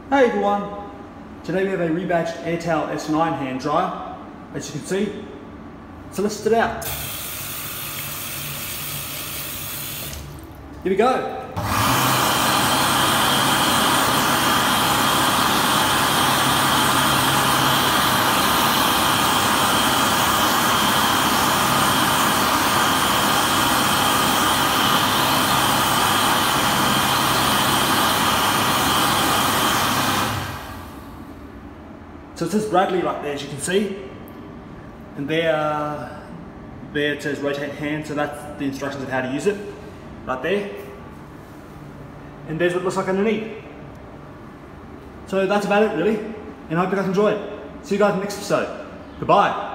Hey everyone! Today we have a rebadged AirTowel S9 hand dryer, as you can see. So let's test it out. Here we go! So it says Bradley right there, as you can see, and there it says rotate hand, so that's the instructions of how to use it, right there. And there's what it looks like underneath. So that's about it really, and I hope you guys enjoy it. See you guys in the next episode. Goodbye.